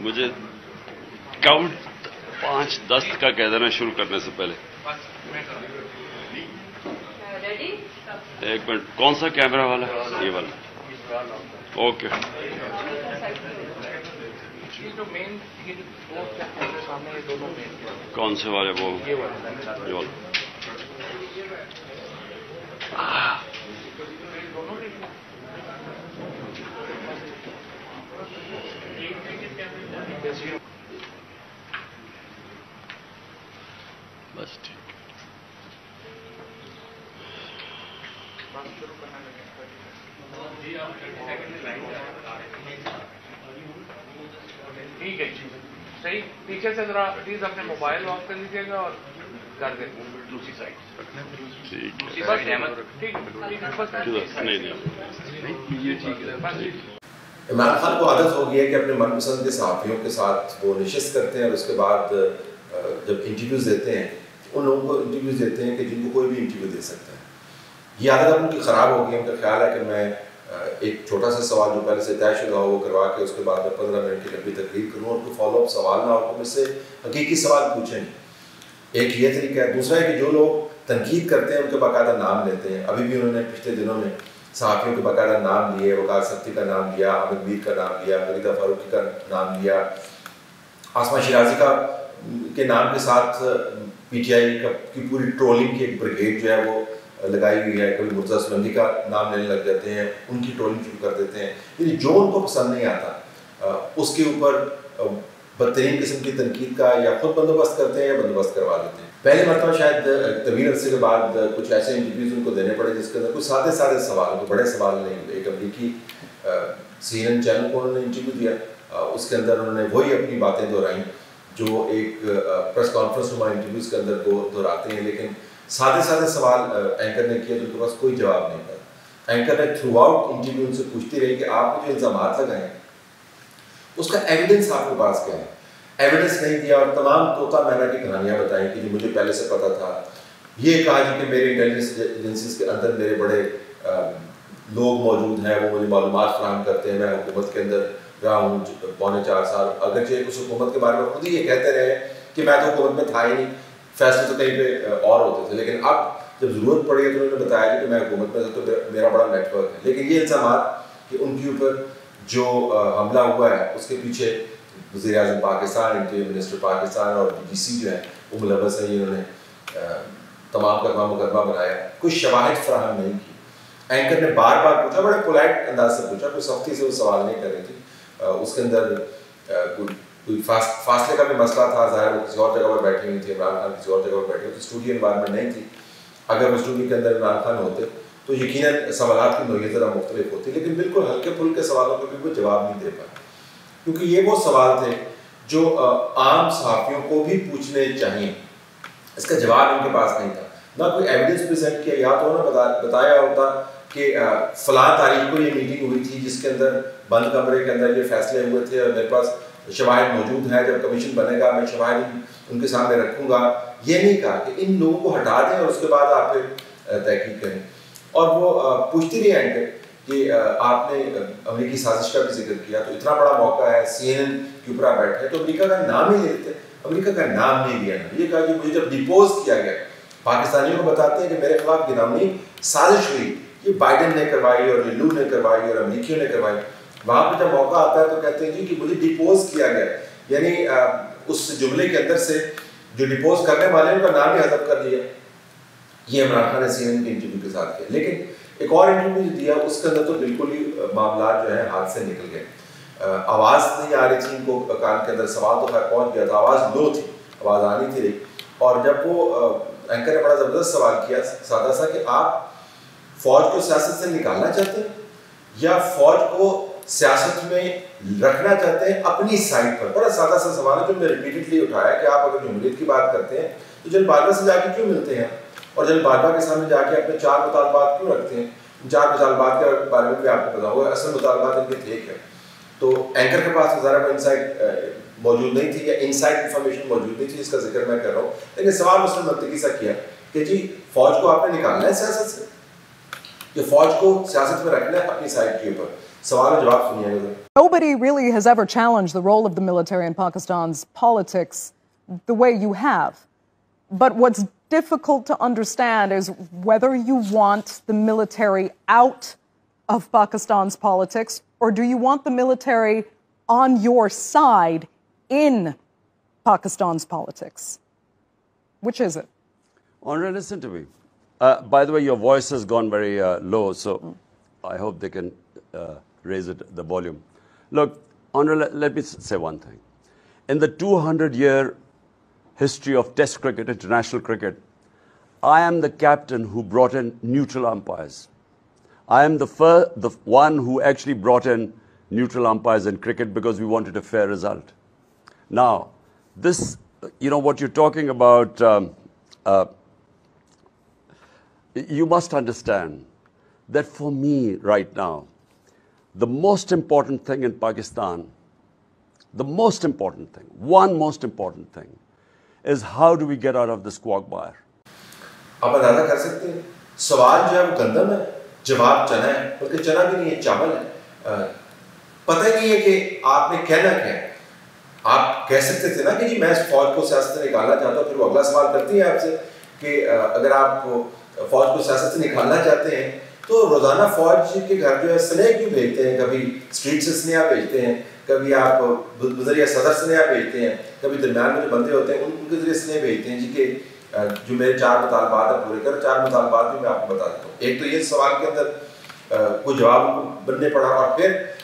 मुझे काउंट 5-10 का कह देना शुरू करने से पहले। एक मिनट, कौन सा कैमरा वाला? ये वाला। ओके। कौन से वाले? वो ये वाला। बस ठीक। ठीक है जी, सही। पीछे से जरा प्लीज अपने मोबाइल ऑफ कर लीजिएगा और कर दें दूसरी साइड। इमरान खान को आदत हो गई है कि अपने मनपसंद के सहाफ़ियों के साथ वो नशिस्त करते हैं और उसके बाद जब इंटरव्यूज़ देते हैं उन लोगों को इंटरव्यूज़ देते हैं कि जिनको कोई भी इंटरव्यू दे सकता है। ये आदत अब उनकी ख़राब हो गई है। उनका ख्याल है कि मैं एक छोटा सा सवाल जो पहले से तयशुदा हो वो करवा के उसके बाद मैं 15 मिनट की लंबी तकरीर करूँ और कोई फॉलोअप सवाल ना हो तो मुझसे हकीकी सवाल पूछें। एक ये तरीका है। दूसरा है कि जो लोग तनकीद करते हैं उनके बाकायदा नाम लेते हैं। अभी भी उन्होंने पिछले दिनों में सहाफ़ियों के बाकायदा नाम लिए, वकार सख्ती का नाम लिया, हामिद मीर का नाम लिया, फरीदा फारूकी का नाम लिया, आसमा शिराजी का के नाम के साथ PTI की पूरी ट्रोलिंग की एक ब्रिगेड जो है वो लगाई हुई है। कभी मुर्तज़ा सुलंदी का नाम लेने लग जाते हैं, उनकी ट्रोलिंग शुरू कर देते हैं। यानी जो उनको पसंद नहीं आता उसके ऊपर बदतरीन किस्म की तनकीद का या खुद बंदोबस्त करते हैं या बंदोबस्त करवा देते हैं। पहली मरतबा शायद तवील अरसे के बाद कुछ ऐसे इंटरव्यूज़ उनको देने पड़े जिसके अंदर कुछ सादे सादे सवाल, कोई बड़े सवाल नहीं होते। एक अमरीकी CNN चैनल को उन्होंने इंटरव्यू दिया, उसके अंदर उन्होंने वही अपनी बातें दोहराई जो एक प्रेस कॉन्फ्रेंस नुमा इंटरव्यूज़ के अंदर वो दोहराते हैं, लेकिन सादे सादे सवाल एंकर ने किए तो उनके पास कोई जवाब नहीं था। एंकर ने थ्रू आउट इंटरव्यू उनसे पूछती रही कि आपने जो इल्ज़ामात लगाए उसका एविडेंस आपके पास क्या है। एविडेंस नहीं दिया और तमाम तोता मैना की कहानियाँ बताई कि जो मुझे पहले से पता था। ये कहा जी कि मेरे इंटेलिजेंस एजेंसीज के अंदर मेरे बड़े लोग मौजूद हैं, वो मुझे मालूमात फराहम करते हैं। मैं हुकूमत के अंदर रहा हूँ 4.25 साल, अगरचे उस हुकूमत के बारे में खुद ही ये कहते रहे कि मैं तो हुकूमत में था ही नहीं, फैसले तो कहीं पे और होते थे। लेकिन अब जब ज़रूरत पड़ी है तो उन्होंने बताया कि मैं हुकूमत में था तो मेरा बड़ा नेटवर्क है। लेकिन ये इल्ज़ामात कि उनके ऊपर जो हमला हुआ है उसके पीछे वज़ीर-ए-आज़म पाकिस्तान, इंटीरियर मिनिस्टर पाकिस्तान और BBC जो है वो मुलव्वस है। इन्होंने तमाम का मुकदमा बनाया, कुछ शवाहिद फराहम नहीं की। एंकर ने बार बार पूछा, बड़े पोलाइट अंदाज से पूछा, कोई सख्ती से वो सवाल नहीं कर रही थी। उसके अंदर कोई फासले का भी मसला था। ज़ाहिर वो किसी और जगह पर बैठे हुई थी, इमरान खान किसी और जगह पर बैठे हुए थे, स्टूडियो इन्वायरमेंट नहीं थी। अगर वो स्टूडियो के अंदर इमरान खान होते तो यकीनन सवालात की नोयत ज़रा मुख्तलिफ होती, लेकिन बिल्कुल हल्के फुल्के सवालों को भी वो जवाब नहीं दे पाए, क्योंकि ये वो सवाल थे जो आम सहाफ़ियों को भी पूछने चाहिए। इसका जवाब उनके पास नहीं था, ना कोई एविडेंस प्रेजेंट किया। या तो उन्होंने बताया होता कि फ़लाँ तारीख को ये मीटिंग हुई थी जिसके अंदर बंद कमरे के अंदर ये फैसले हुए थे और मेरे पास शवाहिद मौजूद हैं, जब कमीशन बनेगा मैं शवाहिद उनके सामने रखूँगा। ये नहीं कहा कि इन लोगों को हटा दें और उसके बाद आप फिर तहकीक करें। और वो पूछती रही एंकर कि आपने अमेरिकी साजिश का भी जिक्र किया, तो इतना बड़ा मौका है, CNN के ऊपर आप बैठे तो अमेरिका का नाम ही लेते। अमेरिका का नाम नहीं लिया। ये कहा कि मुझे जब डिपोज किया गया, पाकिस्तानियों को बताते हैं कि मेरे खिलाफ गिरावनी साजिश हुई, ये बाइडेन ने करवाई और लुलू ने करवाई और अमेरिकियों ने करवाई। वहाँ पर जब मौका आता है तो कहते हैं जी कि मुझे डिपोज किया गया, यानी उस जुमले के अंदर से जो डिपोज करने वाले उनका नाम ही हज़फ कर लिया। ये इमरान खान ने CNN के इंटरव्यू के साथ किया। लेकिन एक और इंटरव्यू दिया उसके अंदर तो बिल्कुल ही मामला जो है हाथ से निकल गए। आवाज़ नहीं आ रही थी इनको कान के अंदर, सवाल तो खैर पहुँच गया था, आवाज़ लो थी, आवाज़ आ नहीं थी रही। और जब वो एंकर ने बड़ा ज़बरदस्त सवाल किया, सादा सा, कि आप फ़ौज को सियासत से निकालना चाहते हैं या फ़ौज को सियासत में रखना चाहते हैं अपनी साइड पर। बड़ा सादा सा सवाल है जो मैं रिपीटेडली उठाया कि आप अगर जमहूरियत की बात करते हैं तो जल बाजवा से जाके क्यों मिलते हैं और जल बाजवा के सामने जाके अपने 4 मुतालबात क्यों रखते हैं। 4 मुतालबात के बारे में भी आपको पता होगा, असल मुतालबात इनके थे क्या। तो एंकर के पास ज़रा इनसाइट मौजूद नहीं थी या इनसाइड इन्फॉर्मेशन मौजूद नहीं थी, इसका जिक्र मैं कर रहा हूँ। लेकिन सवाल उसने मंतकी सा किया कि जी फ़ौज को आपने निकालना है सियासत से, ये फ़ौज को सियासत में रखना है अपनी साइड के ऊपर। सवाल और जवाब सुनिएगा। Nobody really has ever challenged the role of the military in Pakistan's politics the way you have. But what's difficult to understand is whether you want the military out of Pakistan's politics, or do you want the military on your side in Pakistan's politics? Which is it? Andre, listen to me. By the way, your voice has gone very low, so I hope they can raise the volume. Look, Andre, let me say one thing. In the 200-year history of Test cricket, international cricket, I am the captain who brought in neutral umpires. I am the one who actually brought in neutral umpires in cricket because we wanted a fair result. Now, this, what you're talking about, you must understand that for me right now, the most important thing in Pakistan, the most important thing, one most important thing, is how do we get out of this quagmire? आप अंदाजा कर सकते हैं, सवाल जो है वो गंदम है, जवाब चना है, बल्कि चना भी नहीं है, चावल है। पता ही नहीं है कि आपने कहना क्या है। आप कह सकते थे ना कि जी मैं फौज को सियासत से निकालना चाहता हूँ, फिर वो अगला सवाल करती है आपसे कि अगर आप फौज को सियासत से निकालना चाहते हैं तो रोजाना फौज के घर जो है स्नेह क्यों भेजते हैं? कभी स्ट्रीट से स्नेह भेजते हैं, कभी आप बजरिया सदर स्नेह भेजते हैं, कभी दरमियान में जो बंदे होते हैं उनके जरिए स्नेह भेजते हैं जी के जो मेरे 4 मुतालबात है पूरे कर। 4 मुतालबात भी मैं आपको बता देता हूँ। एक तो ये सवाल के अंदर कोई जवाब बनने पड़ा, और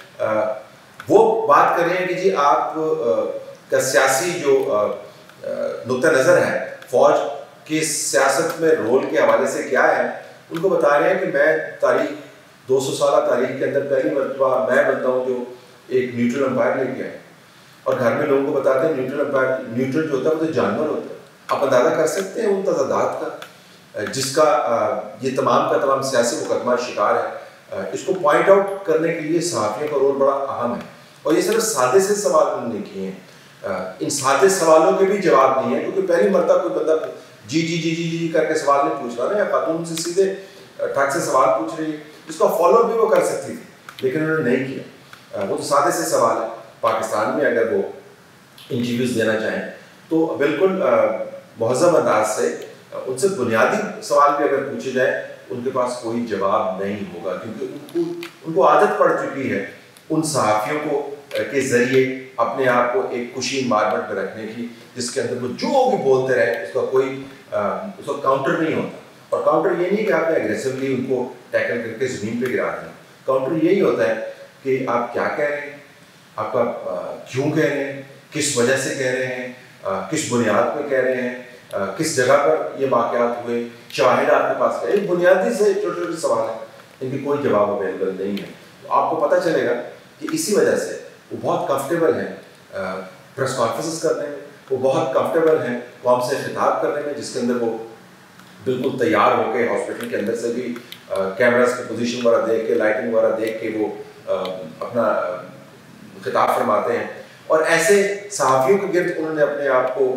फिर वो बात कर रहे हैं कि जी आप का सियासी जो नुक्ता नज़र है फौज की सियासत में रोल के हवाले से क्या है, उनको बता रहे हैं कि मैं तारीख 200 साल तारीख के अंदर पहली मरतबा मैं बनता हूँ जो एक न्यूट्रल अंपायर लेके आए, और घर में लोगों को बताते हैं न्यूट्रल अंपायर, न्यूट्रल जो होता है वो तो जानवर होता है। आप अंदाजा कर सकते हैं उन तजादात का जिसका ये तमाम का तमाम सियासी मुकदमा शिकार है। इसको पॉइंट आउट करने के लिए सहाफ़ियों का रोल बड़ा अहम है, और ये सिर्फ सादे से सवाल उन्होंने किए हैं। इन सादे सवालों के भी जवाब नहीं है, क्योंकि पहली मरतबा कोई बंदा जी करके सवाल नहीं पूछ रहा ना, या खातून से सीधे ठग से सवाल पूछ रही है, इसका फॉलो भी वो कर सकती थी, लेकिन उन्होंने नहीं किया। वो तो सादे से सवाल है। पाकिस्तान में अगर वो इंटरव्यूज देना चाहें तो बिल्कुल मुहज़्ज़म अंदाज से उनसे बुनियादी सवाल भी अगर पूछे जाए उनके पास कोई जवाब नहीं होगा, क्योंकि उनको आदत पड़ चुकी है उन सहाफ़ियों को के ज़रिए अपने आप को एक कुशीन मार्केट में रखने की, जिसके अंदर वो जो भी बोलते रहे उसका कोई उसका काउंटर नहीं होता। और काउंटर ये नहीं कि आपने एग्रेसिवली उनको टैकल करके ज़मीन पे गिरा देना। काउंटर यही होता है कि आप क्या कह रहे हैं, आपका क्यों कह रहे हैं, किस वजह से कह रहे हैं, किस बुनियाद पर कह रहे हैं, किस जगह पर ये वाक़यात हुए, शाहिद आपके पास क्या है। बुनियादी से छोटे छोटे सवाल हैं, इनके कोई जवाब अवेलेबल नहीं है। तो आपको पता चलेगा कि इसी वजह से वो बहुत कंफर्टेबल हैं प्रेस कॉन्फ्रेंस करने में, वो बहुत कंफर्टेबल हैं कौम से खिताब करने में, जिसके अंदर वो बिल्कुल तैयार होकर हॉस्पिटल के अंदर से भी कैमरास की पोजीशन वगैरह देख के, लाइटिंग वगैरह देख के वो अपना खिताब फरमाते हैं। और ऐसे सहाफ़ियों के गिर्द उन्होंने अपने आप को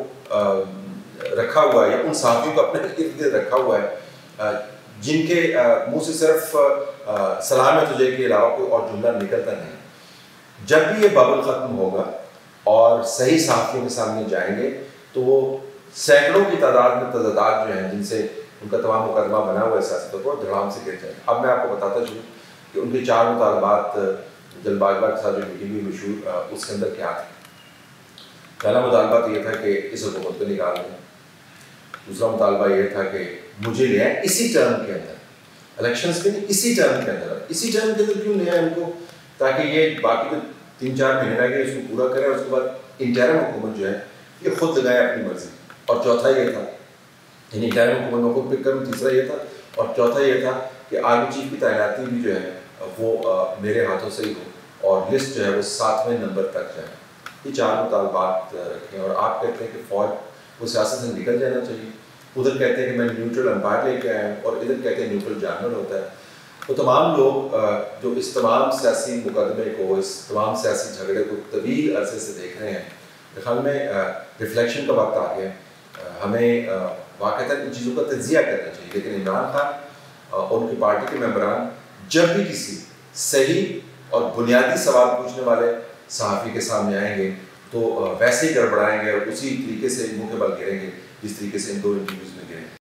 रखा हुआ है, या उन सहाफ़ियों को अपने गिर्द गिर्द रखा हुआ है जिनके मुँह से सिर्फ सलाम है तुझे के अलावा कोई और जुमला निकलता नहीं। जब भी ये बबल ख़त्म होगा और सही सहाफ़ियों के सामने जाएंगे तो वो सैकड़ों की तादाद में तजादात जो हैं जिनसे उनका तमाम मुकदमा बना हुआ है सियासत पर, धड़ाम से गिर जाए। अब मैं आपको बताता चलूँ कि उनके 4 मुतालबात जलबाजबा के साथ जो मीटिंग हुई मशहूर, उसके अंदर क्या था। पहला मुतालबा तो ये था कि इस हुकूमत को निकाल दें। दूसरा मुतालबा ये था कि मुझे ले आए इसी टर्म के अंदर, इलेक्शंस में नहीं, इसी टर्म के अंदर। इसी टर्म के अंदर क्यों ले आए उनको, ताकि ये बाकी जो 3-4 महीने रह गए इसको पूरा करें, उसके बाद इंटरिम हुकूमत जो है ये खुद लगाए अपनी मर्जी। और चौथा ये था, यानी इंटरिम हुकूमत में खुद पिक करूँ, तीसरा ये था, और चौथा ये था कि आर्मी चीफ की तैनाती भी जो है वो मेरे हाथों से ही हो, और लिस्ट जो है वो 7वें नंबर तक जाए। ये 4 मुतालबात रखें, और आप कहते हैं कि फ़ौज को सियासत से निकल जाना चाहिए। उधर कहते हैं कि मैं न्यूट्रल अंपायर लेके आया हूँ, और इधर कहते हैं न्यूट्रल जानवर होता है। तो तमाम लोग जो इस तमाम सियासी मुकदमे को, इस तमाम सियासी झगड़े को तवील अरसे से देख रहे हैं, मेरे ख्याल में रिफ्लेक्शन का वक्त आ गया। हमें वाक़तन इन चीज़ों का तजिया करना चाहिए। लेकिन इमरान खान और उनकी पार्टी के मेंबरान जब भी किसी सही और बुनियादी सवाल पूछने वाले सहाफ़ी के सामने आएंगे तो वैसे ही गड़बड़ाएंगे और उसी तरीके से मुँह के बल गिरेंगे जिस तरीके से इन 2 इंटरव्यूज़ में गिरे।